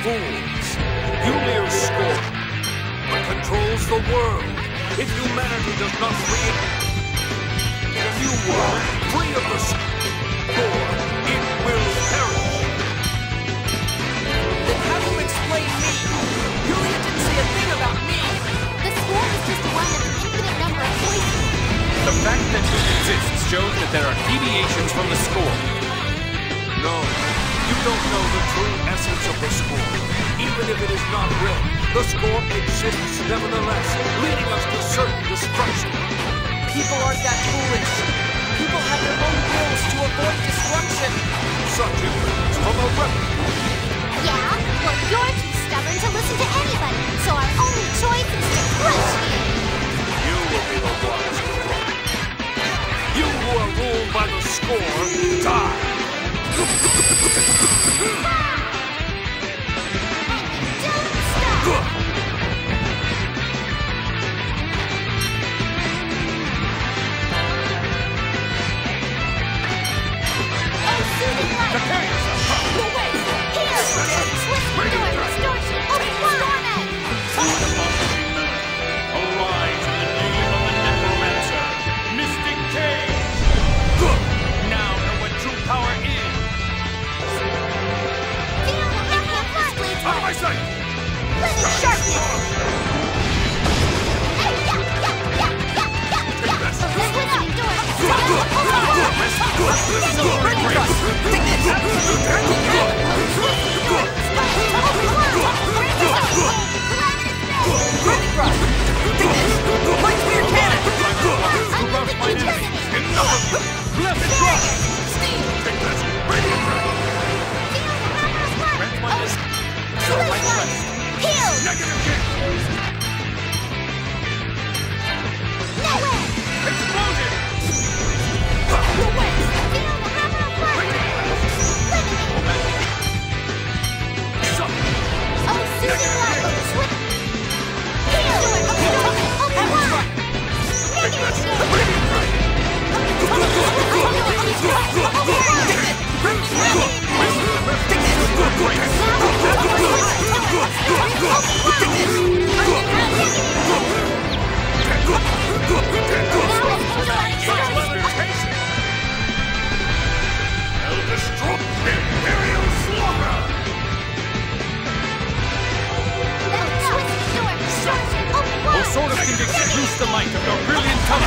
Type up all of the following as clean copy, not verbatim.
fools. You mere scorn, but controls the world. If humanity does not create a new world, free of the scorn, it will perish. Then how do you explain me? Julia didn't say a thing about me. The scorn is just one of an infinite number of choices. The fact that it exists shows that there are deviations from the score. No, you don't know the true essence of the score. Even if it is not will, the score exists nevertheless, leading us to certain destruction. People aren't that foolish. People have their own wills to avoid destruction. Such influence from a rebel. Yeah? Well, you're too stubborn to listen to anybody, so our only choice is to crush you. You will be the ones to run. You who are ruled by the score, die. Don't stop! Prepare yourself! Here! Twist the door! Distortion! Storm it! Arise in the name of the Necromancer, Mystic Cage! Now know what true power is! Feel the hammer blades! Out of my sight! Limit sharpness! Lift up! Sword of Conviction, loose the might of your brilliant color!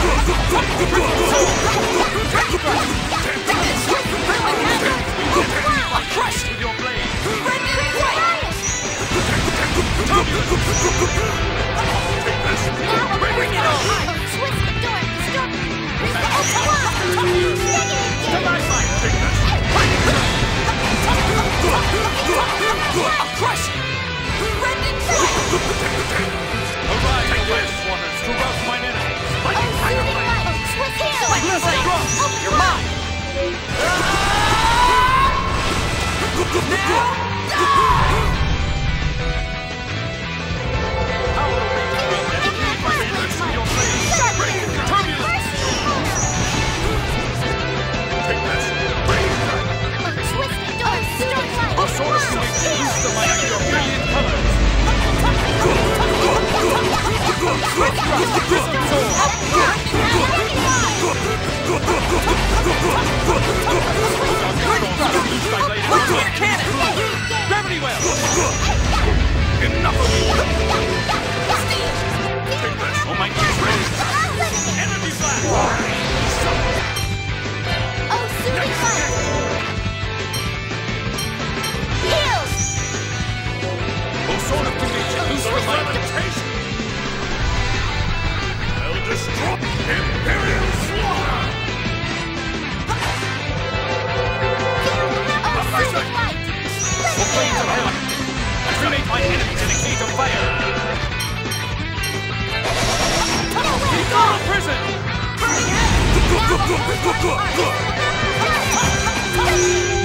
Crushed with your blade! Bring it on! Twist the door! Stop! To my might! I'll crush you! Arise, West Waters, to rout mine enemies! You're mine! Power regained and keep my enemies from your blade! Turbulence! Take this! A sword of conviction, loose the might of your brilliant colors! Gravity well! Enough of you! Take this! Oh my God! Energy flash! Oh, sword of conviction, loose the might! I'll destroy Imperial Slaughter! For flames of hell! Cremate my enemies in a cage of fire! Be gone, prison! Burning it!